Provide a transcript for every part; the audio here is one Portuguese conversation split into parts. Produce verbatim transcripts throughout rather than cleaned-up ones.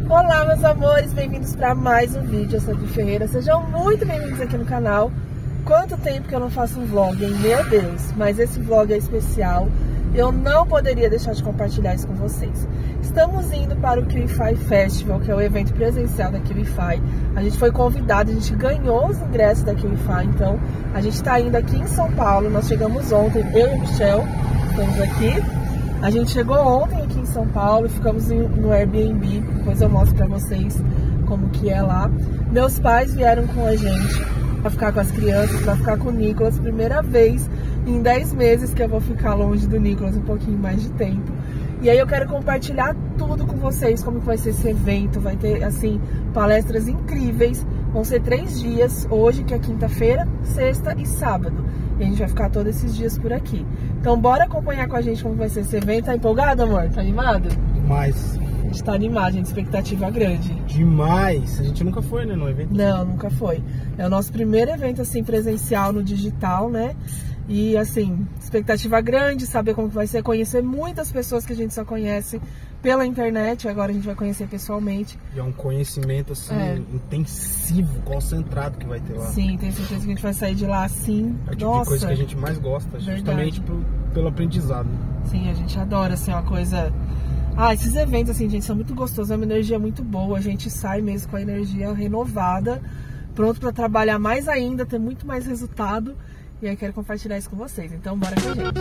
Olá, meus amores, bem-vindos para mais um vídeo. Eu sou a Di Ferreira, sejam muito bem-vindos aqui no canal. Quanto tempo que eu não faço um vlog, hein? Meu Deus, mas esse vlog é especial. Eu não poderia deixar de compartilhar isso com vocês. Estamos indo para o KiwiFi Festival, que é o evento presencial da KiwiFi. A gente foi convidado, a gente ganhou os ingressos da KiwiFi, então a gente está indo aqui em São Paulo. Nós chegamos ontem, eu e o Michel, estamos aqui. A gente chegou ontem aqui em São Paulo, ficamos no Airbnb, depois eu mostro pra vocês como que é lá. Meus pais vieram com a gente pra ficar com as crianças, pra ficar com o Nicolas, primeira vez em dez meses que eu vou ficar longe do Nicolas, um pouquinho mais de tempo. E aí eu quero compartilhar tudo com vocês, como que vai ser esse evento, vai ter, assim, palestras incríveis. Vão ser três dias, hoje que é quinta-feira, sexta e sábado. E a gente vai ficar todos esses dias por aqui. Então bora acompanhar com a gente como vai ser esse evento. Tá empolgado, amor? Tá animado? Demais. A gente tá animado, gente, expectativa grande. Demais. A gente nunca foi, né, no evento? Não, nunca foi. É o nosso primeiro evento, assim, presencial no digital, né? E, assim, expectativa grande, saber como que vai ser, conhecer muitas pessoas que a gente só conhece pela internet, agora a gente vai conhecer pessoalmente. E é um conhecimento, assim, é. intensivo, concentrado que vai ter lá. Sim, tenho certeza que a gente vai sair de lá, assim, é o tipo nossa, de coisa que a gente mais gosta, justamente pelo, pelo aprendizado. Sim, a gente adora, assim, uma coisa... Ah, esses eventos, assim, gente, são muito gostosos, é uma energia muito boa, a gente sai mesmo com a energia renovada, pronto pra trabalhar mais ainda, ter muito mais resultado, e aí quero compartilhar isso com vocês, então bora com a gente.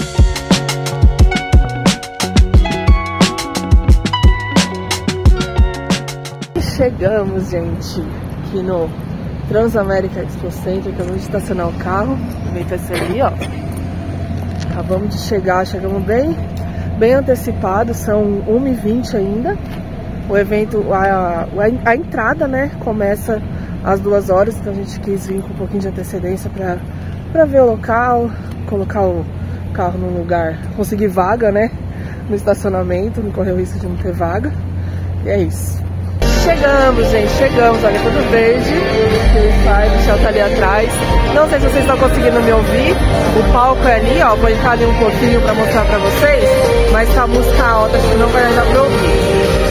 Chegamos, gente, aqui no Transamérica Expo Center, acabamos de estacionar o carro, o evento vai ser ali, ó. Acabamos de chegar, chegamos bem, bem antecipado, são uma e vinte ainda. O evento, a, a, a entrada, né, começa às duas horas, então a gente quis vir com um pouquinho de antecedência para para ver o local, colocar o carro num lugar, conseguir vaga, né, no estacionamento, não correr o risco de não ter vaga, e é isso. Chegamos, gente, chegamos, olha, tudo verde, o Michel tá ali atrás, não sei se vocês estão conseguindo me ouvir, o palco é ali, ó, vou entrar ali um pouquinho pra mostrar pra vocês, mas tá a música alta, acho que não vai dar pra ouvir.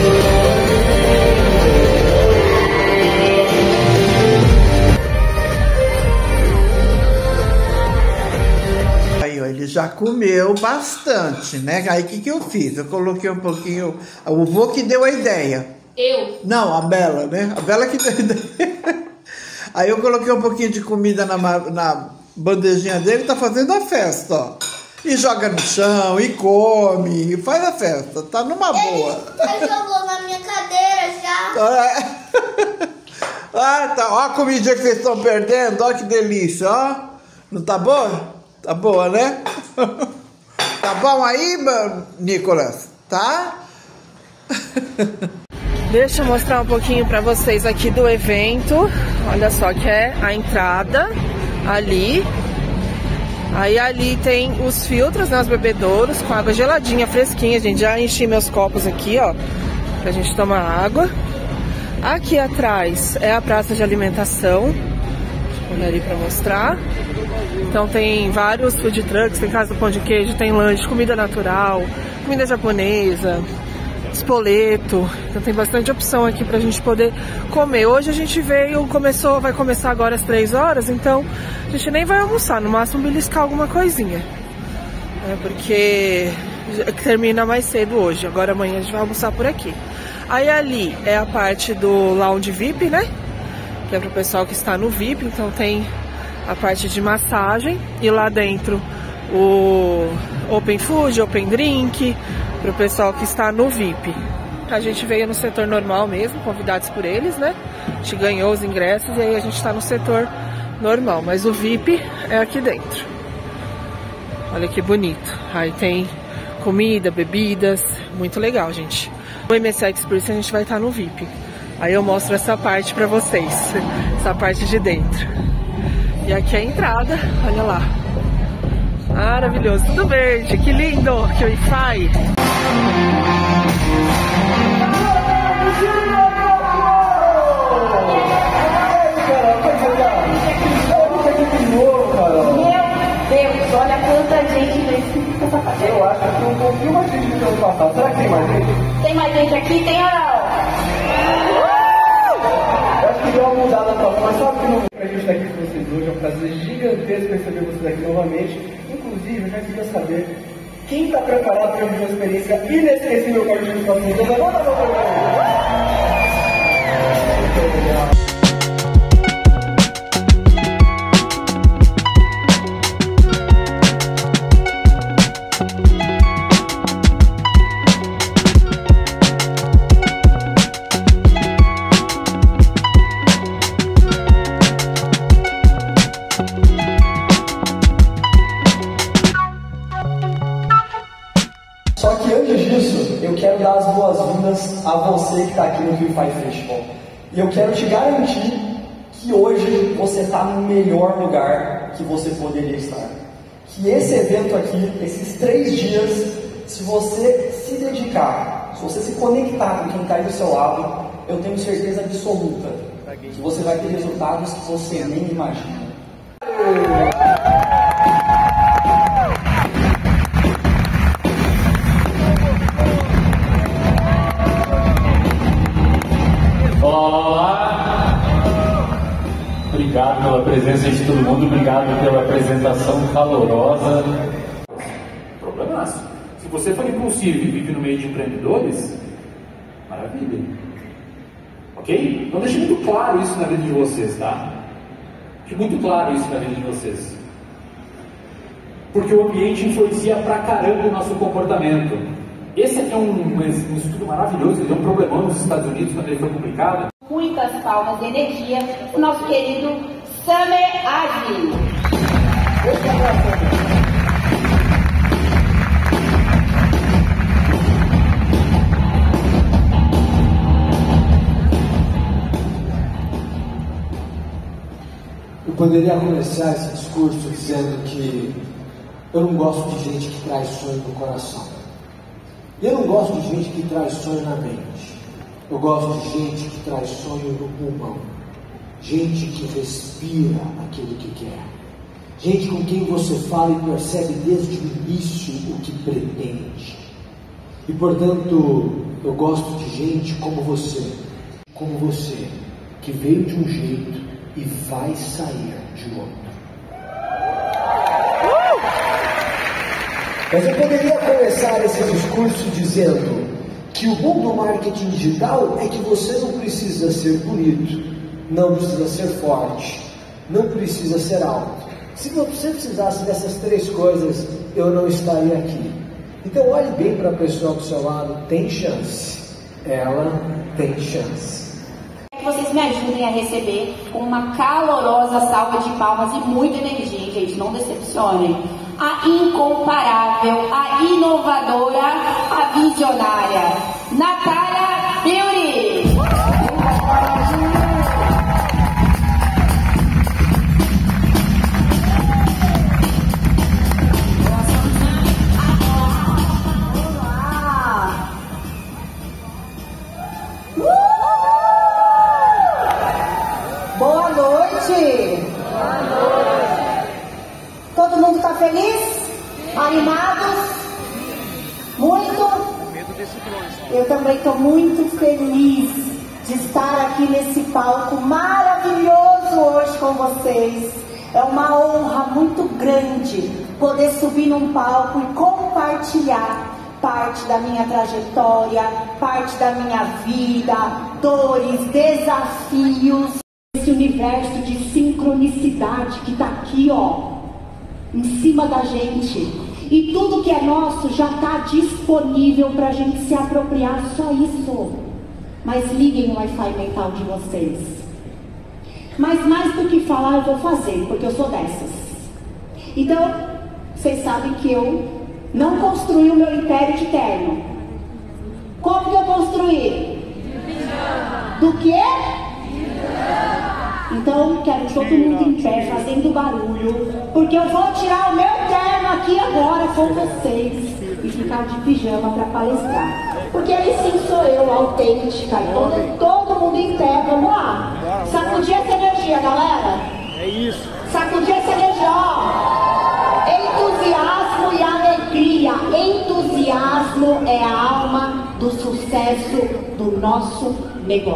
Ele já comeu bastante, né? Aí o que, que eu fiz? Eu coloquei um pouquinho... O vô que deu a ideia. Eu? Não, a Bela, né? A Bela que deu a ideia. Aí eu coloquei um pouquinho de comida na, na bandejinha dele e tá fazendo a festa, ó. E joga no chão, e come, e faz a festa. Tá numa boa. Ele jogou na minha cadeira já. Ah, tá. Ó a comidinha que vocês estão perdendo. Ó que delícia, ó. Não tá boa? Tá boa, né? Tá bom aí, Nicolas? Tá? Deixa eu mostrar um pouquinho pra vocês aqui do evento. Olha só que é a entrada ali. Aí ali tem os filtros, né, os bebedouros com água geladinha, fresquinha. Gente, já enchi meus copos aqui, ó, pra gente tomar água. Aqui atrás é a praça de alimentação. Deixa eu olhar ali pra mostrar. Então tem vários food trucks, tem casa do pão de queijo, tem lanche, comida natural, comida japonesa, espoleto. Então tem bastante opção aqui pra gente poder comer. Hoje a gente veio, começou, vai começar agora às três horas, então a gente nem vai almoçar, no máximo beliscar alguma coisinha. É porque termina mais cedo hoje, agora amanhã a gente vai almoçar por aqui. Aí ali é a parte do lounge V I P, né? Que é pro pessoal que está no V I P, então tem a parte de massagem e lá dentro o Open Food, Open Drink, para o pessoal que está no V I P. A gente veio no setor normal mesmo, convidados por eles, né? A gente ganhou os ingressos e aí a gente está no setor normal, mas o V I P é aqui dentro. Olha que bonito. Aí tem comida, bebidas, muito legal, gente. No M S X Experience a gente vai estar no V I P. Aí eu mostro essa parte para vocês, essa parte de dentro. E aqui é a entrada, olha lá. Maravilhoso, tudo verde, que lindo, que Wi-Fi. Meu Deus, olha quanta gente nesse. Eu acho que tem um pouquinho mais de gente no ano passado. Será que tem mais gente? Tem mais gente aqui? Tem ou não? mesmo receber vocês aqui novamente. Inclusive, eu já queria saber quem está preparado para viver uma experiência inesquecível com a gente no próximo dia. Levanta a mão para mim. Só que antes disso, eu quero dar as boas-vindas a você que está aqui no Rio Five Festival. E eu quero te garantir que hoje você está no melhor lugar que você poderia estar. Que esse evento aqui, esses três dias, se você se dedicar, se você se conectar com quem está aí do seu lado, eu tenho certeza absoluta que você vai ter resultados que você nem imagina. Olá! Obrigado pela presença de todo mundo, obrigado pela apresentação calorosa. Problemaço. Se você for impulsivo e vive no meio de empreendedores, maravilha. Ok? Então deixe muito claro isso na vida de vocês, tá? Deixe muito claro isso na vida de vocês. Porque o ambiente influencia pra caramba o nosso comportamento. Esse aqui é um, um, um estudo maravilhoso, ele deu um problemão nos Estados Unidos quando ele foi publicado. Muitas palmas de energia, o nosso querido Samer Azzi. Eu poderia começar esse discurso dizendo que eu não gosto de gente que traz sonho no coração. Eu não gosto de gente que traz sonho na mente. Eu gosto de gente que traz sonho no pulmão. Gente que respira aquilo que quer. Gente com quem você fala e percebe desde o início o que pretende. E portanto, eu gosto de gente como você. Como você, que veio de um jeito e vai sair de outro. Mas eu poderia começar esse discurso dizendo que o bom do marketing digital é que você não precisa ser bonito, não precisa ser forte, não precisa ser alto. Se você precisasse dessas três coisas, eu não estaria aqui. Então olhe bem para a pessoa do seu lado, tem chance. Ela tem chance. Que vocês me ajudem a receber com uma calorosa salva de palmas e muita energia, gente, não decepcionem. A incomparável, a inovadora, a visionária, Natália Beauty. Olá! Boa noite! Boa noite! Todo mundo está feliz? Animados? Muito? Eu também estou muito feliz de estar aqui nesse palco maravilhoso hoje com vocês. É uma honra muito grande poder subir num palco e compartilhar parte da minha trajetória, parte da minha vida, dores, desafios. Esse universo de sincronicidade que está aqui, ó, em cima da gente. E tudo que é nosso já está disponível para a gente se apropriar, só isso. Mas liguem o Wi-Fi mental de vocês. Mas mais do que falar, eu vou fazer, porque eu sou dessas. Então, vocês sabem que eu não construí o meu império de terno. Como que eu construí? Do quê? Então, quero todo mundo em pé, fazendo barulho, porque eu vou tirar o meu terno aqui agora com vocês e ficar de pijama para palestrar. Porque aí sim sou eu, autêntica, todo, todo mundo em pé, vamos lá. Sacudir essa energia, galera. É isso. Sacudir essa energia, ó. Entusiasmo e alegria. Entusiasmo é a alma do sucesso do nosso negócio.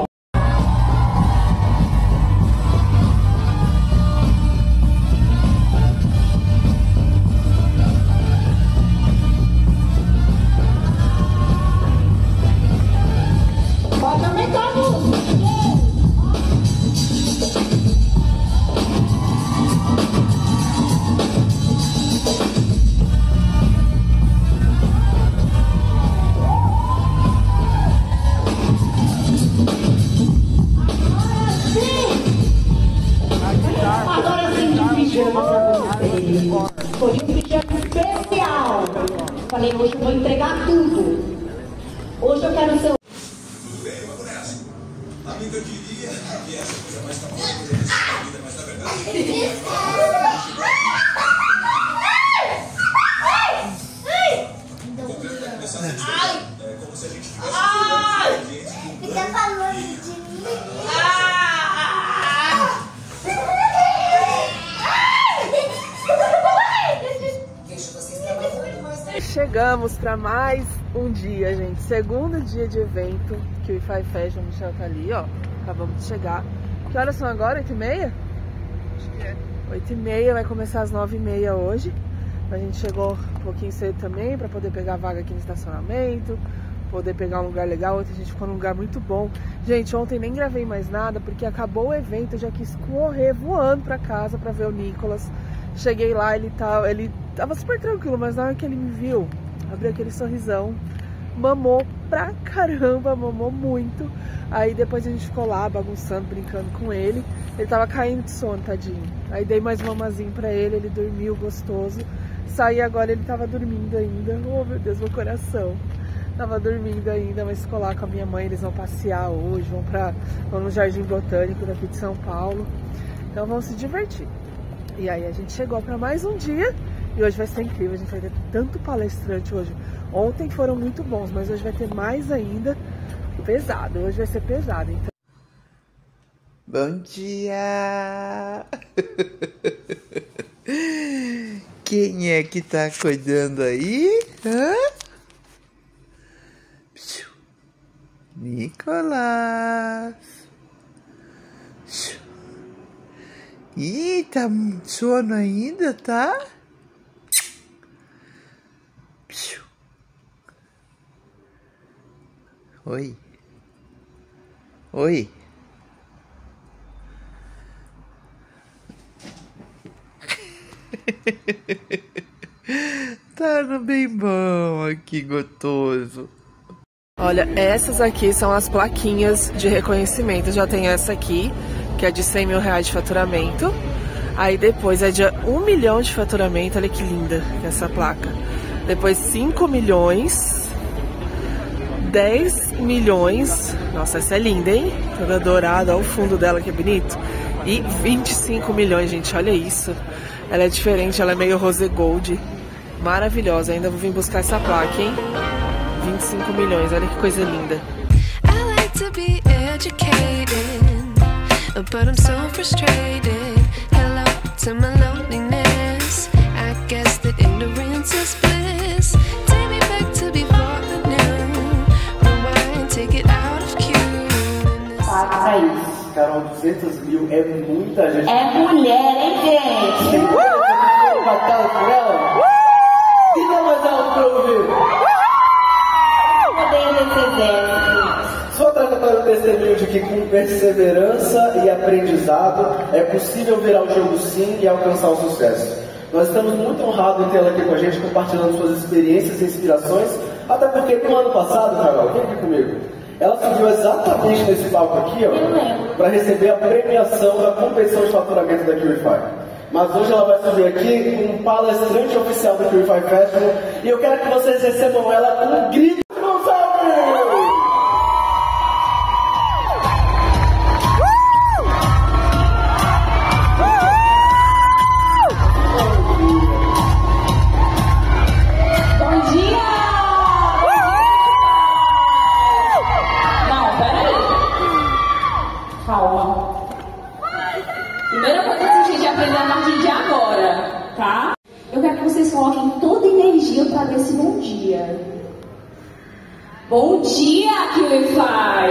dia especial. Falei, hoje eu vou entregar tudo. Hoje eu quero ser... Tudo bem, vamos nessa. Amiga, eu diria que essa coisa mais famosa por eles na vida, mas na verdade... É como se a gente tivesse... Fica falando de mim. Chegamos para mais um dia, gente. Segundo dia de evento que o Wi-Fi Fashion, o Michel tá ali, ó. Acabamos de chegar. Que horas são agora? oito e meia? Acho que é. oito e meia, vai começar às nove e meia hoje. A gente chegou um pouquinho cedo também para poder pegar vaga aqui no estacionamento, poder pegar um lugar legal. Ontem a gente ficou num lugar muito bom. Gente, ontem nem gravei mais nada porque acabou o evento, eu já quis correr voando para casa para ver o Nicolas. Cheguei lá, ele tava, ele tava super tranquilo, mas na hora que ele me viu, abriu aquele sorrisão, mamou pra caramba, mamou muito. Aí depois a gente ficou lá bagunçando, brincando com ele. Ele tava caindo de sono, tadinho. Aí dei mais um mamazinho pra ele, ele dormiu gostoso. Saí agora, ele tava dormindo ainda. Oh, meu Deus, meu coração. Tava dormindo ainda, mas ficou lá com a minha mãe. Eles vão passear hoje, vão, pra, vão no Jardim Botânico daqui de São Paulo. Então vão se divertir. E aí a gente chegou para mais um dia e hoje vai ser incrível, a gente vai ter tanto palestrante hoje. Ontem foram muito bons, mas hoje vai ter mais ainda pesado, hoje vai ser pesado. Então... Bom dia! Quem é que tá acordando aí? Hã? Nicolas! Ih, tá muito sono ainda, tá? Oi. Oi. Tá no bem bom aqui, gostoso. Olha, essas aqui são as plaquinhas de reconhecimento. Já tem essa aqui, que é de cem mil reais de faturamento. Aí depois é de um milhão de faturamento, olha que linda essa placa. Depois cinco milhões, dez milhões, nossa, essa é linda, hein? Toda dourada, olha o fundo dela que bonito. E vinte e cinco milhões, gente, olha isso. Ela é diferente, ela é meio rose gold. Maravilhosa, ainda vou vir buscar essa placa, hein? vinte e cinco milhões, olha que coisa linda. I like to be educated, but I'm so frustrated. Hello to my loneliness. I guess that ignorance is bliss. Take me back to before the new. Rewind, take it out of cue. Ah, isso, Carol, duzentos mil é muita gente. É mulher, hein, gente? Uhul! Batalha por ela? Uh! E dá mais alto pra ouvir. Sua trajetória testemunho de que com perseverança e aprendizado é possível virar o jogo sim e alcançar o sucesso. Nós estamos muito honrados em tê-la aqui com a gente, compartilhando suas experiências e inspirações, até porque no ano passado, Carol, vem aqui comigo, ela subiu exatamente nesse palco aqui, ó, para receber a premiação da competição de faturamento da Wi-Fi. Mas hoje ela vai subir aqui como um palestrante oficial da Wi-Fi Fashion e eu quero que vocês recebam ela com um grito. Primeira coisa que a gente aprender a partir de agora, tá? Eu quero que vocês coloquem toda a energia para dar esse bom dia. Bom dia, Wi-Fi!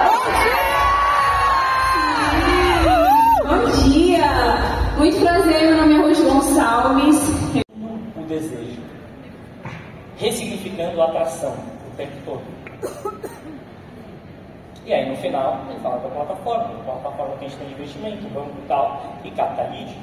Bom dia! Muito prazer, meu nome é Rose Gonçalves. O desejo, ressignificando a atração o tempo todo. E aí no final, ele fala da plataforma, da plataforma que a gente tem de investimento, banco e tal, e capta lead.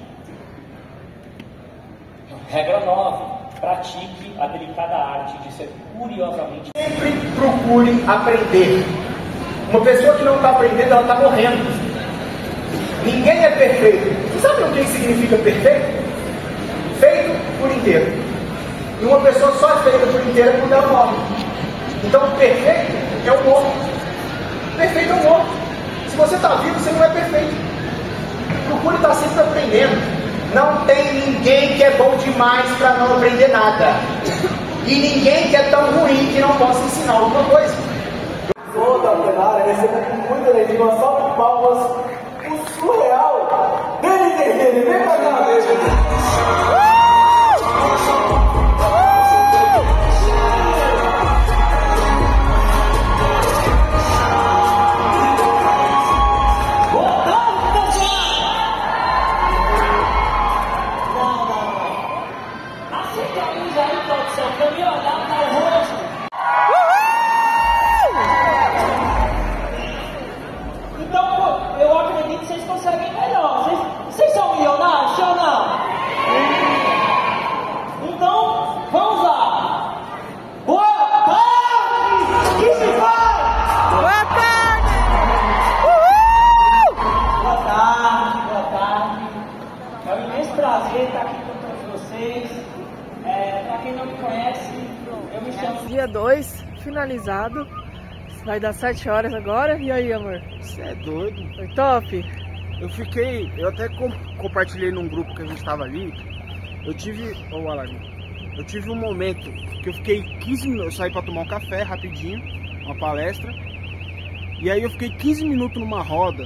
Regra nove, pratique a delicada arte de ser curiosamente... Sempre procure aprender. Uma pessoa que não está aprendendo, ela está morrendo. Ninguém é perfeito. Você sabe o que significa perfeito? Feito por inteiro. E uma pessoa só é feita por inteiro quando ela morre. Então o perfeito é o morto. O perfeito é o morto. Se você está vivo, você não é perfeito. Procure estar sempre aprendendo. Não tem ninguém que é bom demais para não aprender nada. E ninguém que é tão ruim que não possa ensinar alguma coisa. Toda a plenária recebeu com muita alegria uma salva de palmas o surreal Denis Henrique. Vem pra cá, beijo. Dia dois, finalizado. Vai dar sete horas agora. E aí, amor? Você é doido? Foi top? Eu fiquei... Eu até com, compartilhei num grupo que a gente tava ali. Eu tive... Ô, oh, alarme. Eu tive um momento que eu fiquei quinze minutos... Eu saí pra tomar um café rapidinho. Uma palestra. E aí eu fiquei quinze minutos numa roda.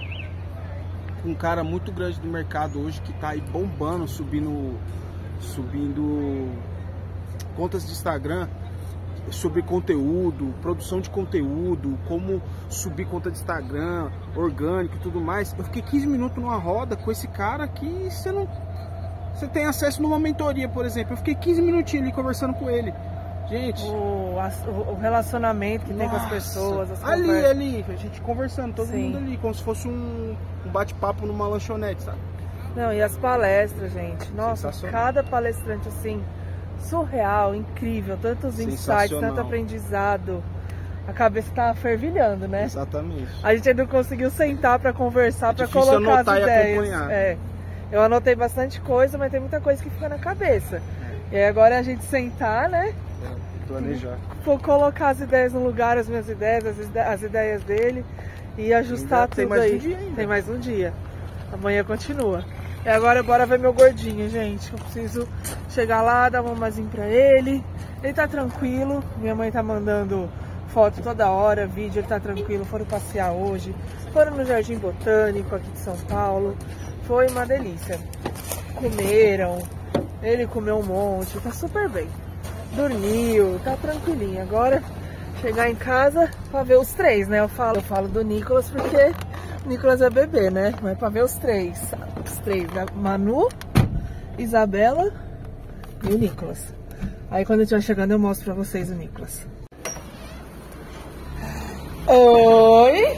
Com um cara muito grande do mercado hoje. Que tá aí bombando, subindo... Subindo... Contas de Instagram. Sobre conteúdo, produção de conteúdo, como subir conta de Instagram, orgânico e tudo mais. Eu fiquei quinze minutos numa roda com esse cara que você não... Você tem acesso numa mentoria, por exemplo. Eu fiquei quinze minutinhos ali conversando com ele. Gente... O, o relacionamento que nossa, tem com as pessoas. As ali, conversas. ali, a gente conversando, todo Sim. mundo ali, como se fosse um, um bate-papo numa lanchonete, sabe? Não, e as palestras, gente. Nossa, cada palestrante assim... surreal, incrível, tantos insights, tanto aprendizado. A cabeça tá fervilhando, né? Exatamente. A gente ainda não conseguiu sentar para conversar, é para colocar as ideias. É. Eu anotei bastante coisa, mas tem muita coisa que fica na cabeça. É. E aí agora é a gente sentar, né? É, planejar. Vou colocar as ideias no lugar, as minhas ideias, as, ide as ideias dele e ajustar tudo tem mais aí. Um dia ainda. Tem mais um dia. Amanhã continua. E agora bora ver meu gordinho, gente. Eu preciso chegar lá, dar uma mazinha pra ele. Ele tá tranquilo. Minha mãe tá mandando foto toda hora, vídeo. Ele tá tranquilo. Foram passear hoje. Foram no Jardim Botânico aqui de São Paulo. Foi uma delícia. Comeram. Ele comeu um monte. Tá super bem. Dormiu. Tá tranquilinho. Agora chegar em casa pra ver os três, né? Eu falo, eu falo do Nicolas porque o Nicolas é bebê, né? Mas pra ver os três. Os três, a Manu, Isabela e o Nicolas. Aí quando eu estiver chegando eu mostro pra vocês o Nicolas. Oi!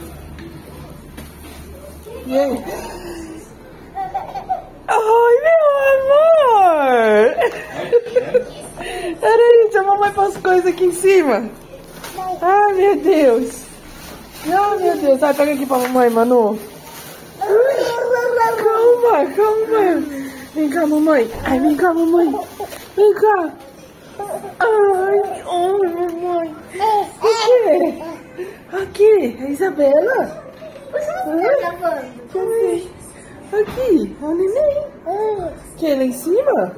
E aí? Oi, meu amor! Peraí, deixa a mamãe pôr as coisas aqui em cima. Ai, meu Deus! Ai, meu Deus! Vai, pega aqui pra mamãe, Manu. Calma, calma. Vem cá, mamãe. Ai, vem cá, mamãe. Vem cá. Ai, ai, mamãe. O quê? Aqui, a Isabela. Você não está gravando? Aqui, a neném. Que lá em cima?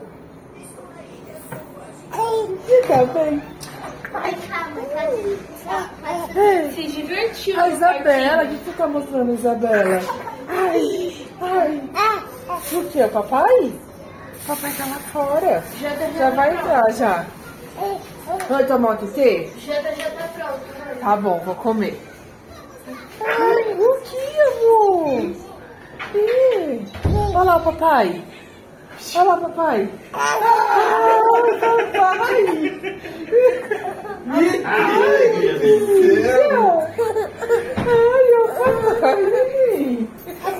Vem cá, vem. Ai, calma, É. Se divertiu. A Isabela, o que você tá mostrando, Isabela? Ai, ai. O que, é papai? Papai tá lá fora. Já, já vai entrar, já. Vai tomar o quê? Já, já tá pronto. Tá bom, vou comer. Ai, o que, amor? Ih, olha lá, papai. Olha lá, papai. Ai, papai. Ai, meu Deus. Ai, o papai.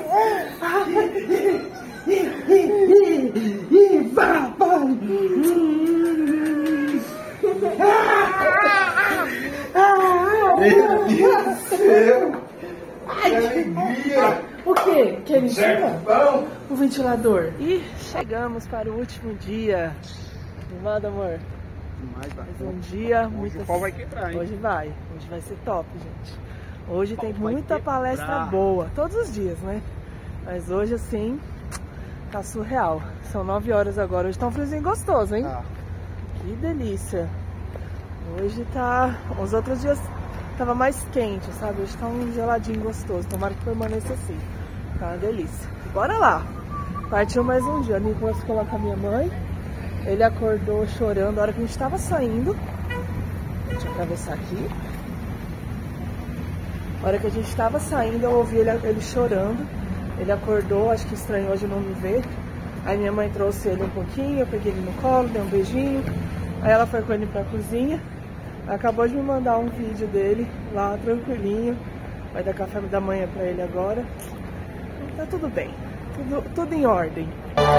Papai. Meu Deus do céu. Que alegria. O quê? Que ele certo, bom. O ventilador. E chegamos para o último dia. Animado, amor? Demais, vai. Mais um dia. Hoje muitas... o pau vai quebrar, hein? Hoje vai. Hoje vai ser top, gente. Hoje tem muita quebrar. palestra boa. Todos os dias, né? Mas hoje, assim, tá surreal. São nove horas agora. Hoje tá um friozinho gostoso, hein? Ah. Que delícia. Hoje tá... Os outros dias tava mais quente, sabe? Hoje tá um geladinho gostoso. Tomara que permaneça assim. Tá uma delícia. Bora lá. Partiu mais um dia. O Nicolas ficou lá com a minha mãe. Ele acordou chorando na hora que a gente tava saindo. Deixa eu atravessar aqui. Na hora que a gente tava saindo, eu ouvi ele, ele chorando. Ele acordou, acho que estranhou de não me ver. Aí minha mãe trouxe ele um pouquinho, eu peguei ele no colo, dei um beijinho. Aí ela foi com ele pra cozinha. Acabou de me mandar um vídeo dele lá, tranquilinho. Vai dar café da manhã pra ele agora. Tá tudo bem, tudo, tudo em ordem.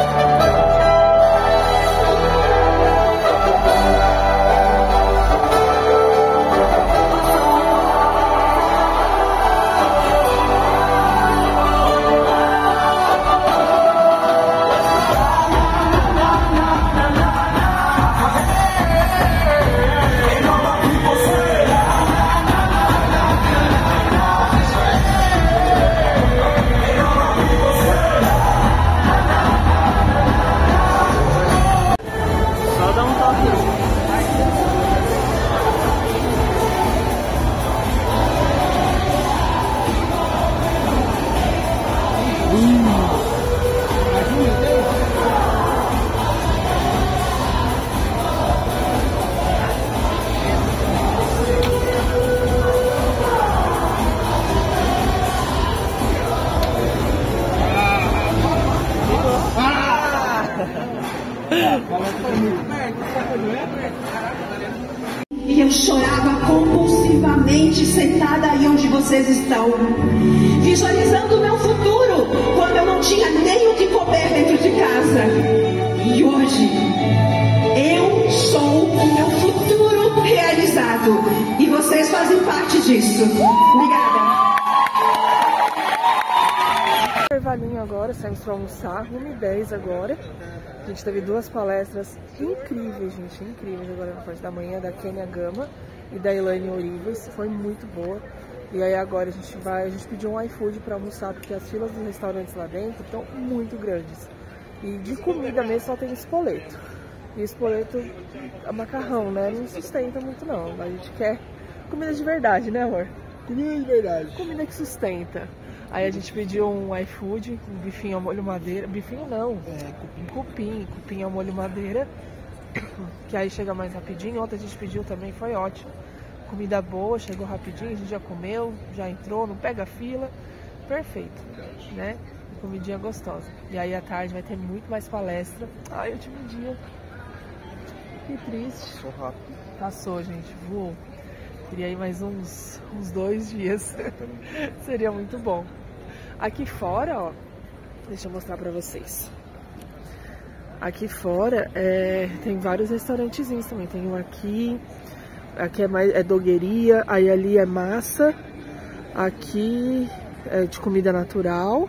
E eu chorava compulsivamente sentada aí onde vocês estão, visualizando o meu futuro, quando eu não tinha nem o que comer dentro de casa. E hoje, eu sou o meu futuro realizado. E vocês fazem parte disso. Obrigada. Intervalinho agora, saímos para almoçar, uma e dez agora. A gente teve duas palestras incríveis, gente, incríveis agora na parte da manhã, da Kênia Gama e da Elaine Orives, foi muito boa. E aí agora a gente vai, a gente pediu um iFood para almoçar, porque as filas dos restaurantes lá dentro estão muito grandes. E de comida mesmo só tem espoleto. E espoleto é macarrão, né? Não sustenta muito não, a gente quer comida de verdade, né, amor? Comida de verdade. Comida que sustenta. Aí a gente pediu um iFood, um bifinho ao molho madeira. Bifinho não, é cupim, cupim, cupim ao molho madeira. Que aí chega mais rapidinho. Ontem a gente pediu também, foi ótimo. Comida boa, chegou rapidinho, a gente já comeu, já entrou, não pega fila. Perfeito, né? Comidinha gostosa. E aí à tarde vai ter muito mais palestra. Ai, último dia. Que triste. Passou rápido. Passou, gente, voou. Queria ir mais uns, uns dois dias. Seria muito bom. Aqui fora, ó, deixa eu mostrar pra vocês. Aqui fora é, tem vários restaurantezinhos também. Tem um aqui, aqui é, mais, é dogueria, aí ali é massa, aqui é de comida natural.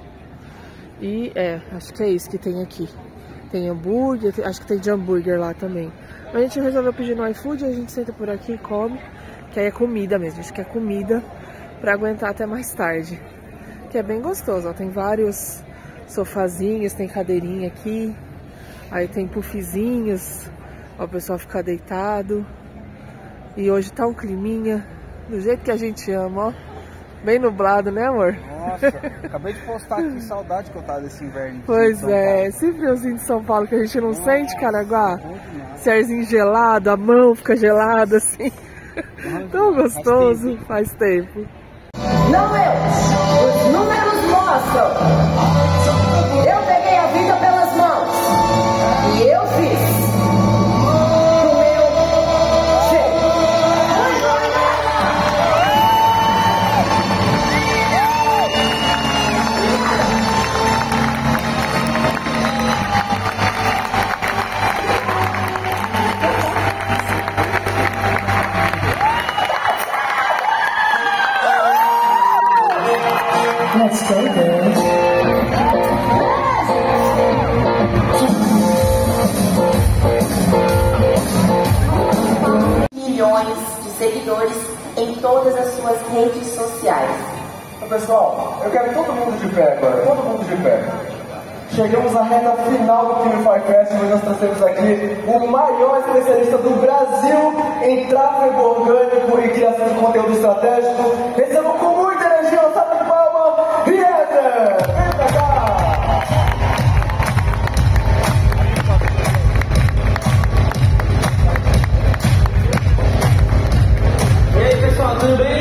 E é, acho que é isso que tem aqui. Tem hambúrguer, acho que tem de hambúrguer lá também. A gente resolveu pedir no iFood, a gente senta por aqui e come. Que aí é comida mesmo, acho que é comida pra aguentar até mais tarde. Que é bem gostoso, ó, tem vários sofazinhos, tem cadeirinha aqui. Aí tem puffzinhos, ó, o pessoal ficar deitado. E hoje tá um climinha, do jeito que a gente ama, ó. Bem nublado, né, amor? Nossa, acabei de postar aqui, saudade que eu tava desse inverno. Pois é, esse friozinho de São Paulo que a gente não Nossa, sente, Caraguá. Cerzinho gelado, a mão fica gelada assim. Tão gostoso, faz tempo. Não eu, os números mostram. Eu peguei a vida pelas mãos e eu fiz do meu jeito. Let's go, girls. Milhões de seguidores em todas as suas redes sociais. Pessoal, eu quero todo mundo de pé agora, todo mundo de pé. Chegamos à reta final do Purify Fest, mas nós trouxemos aqui o maior especialista do Brasil em tráfego orgânico e criação de conteúdo estratégico. Recebam com muita energia, uma salva de palmas, Rieter! Vem pra cá! E aí, pessoal, tudo bem?